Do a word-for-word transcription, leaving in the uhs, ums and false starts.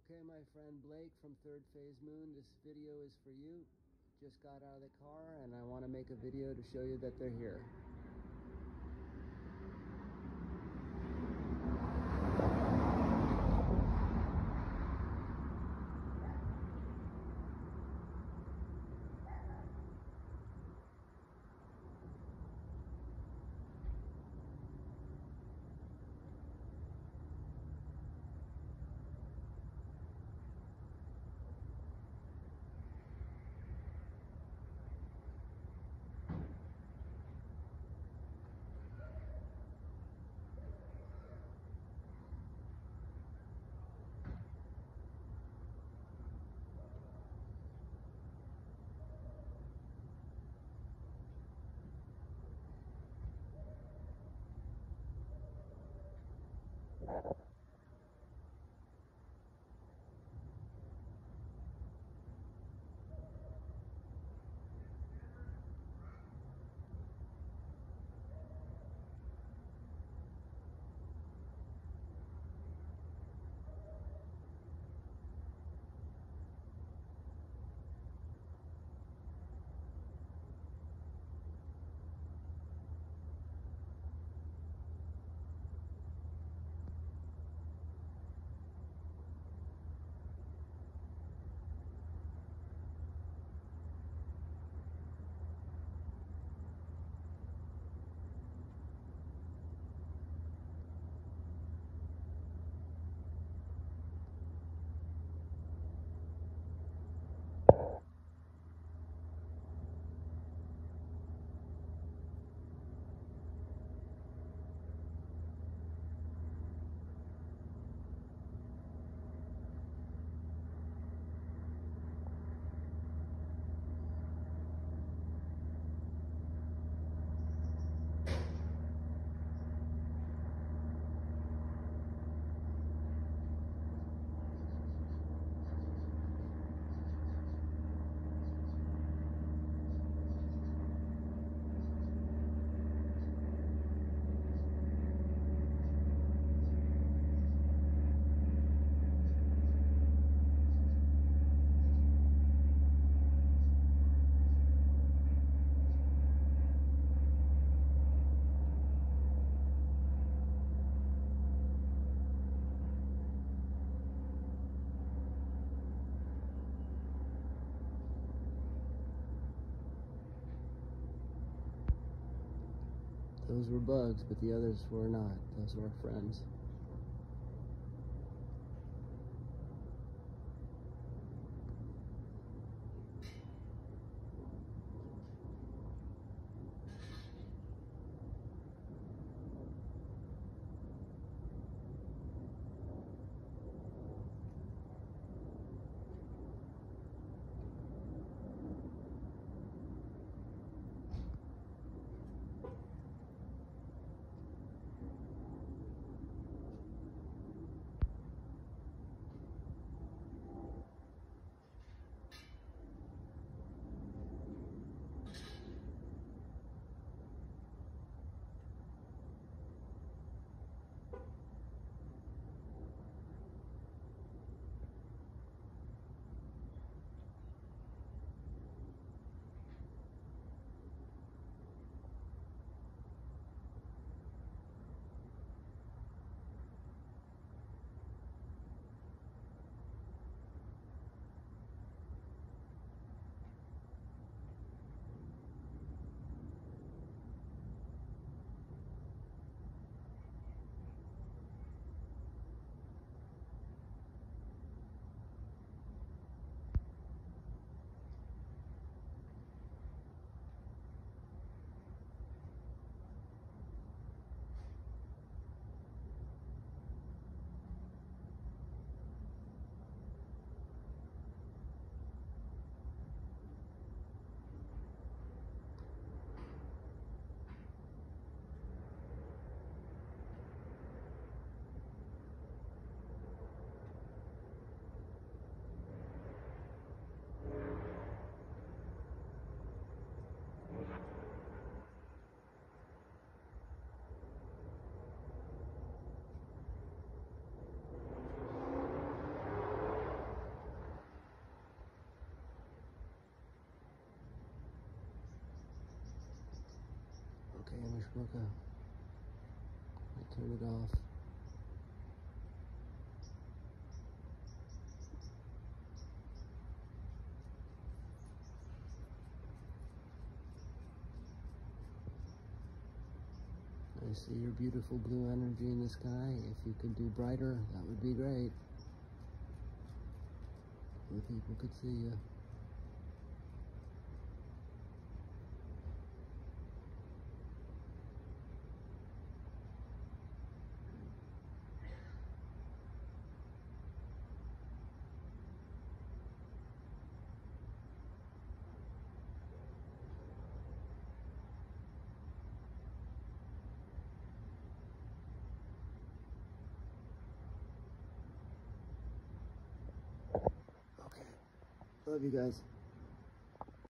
Okay, my friend Blake from Third Phase Moon, this video is for you. Just got out of the car and I want to make a video to show you that they're here. Those were bugs, but the others were not. Those were our friends. Okay. I'll turn it off. I see your beautiful blue energy in the sky. If you could do brighter, that would be great. So people could see you. Okay. Love you guys.